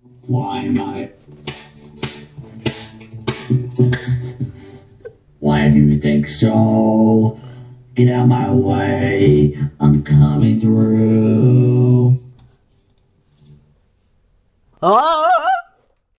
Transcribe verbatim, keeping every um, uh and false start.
Why am I? Why do you think so? Get out my way, I'm coming through. Oh!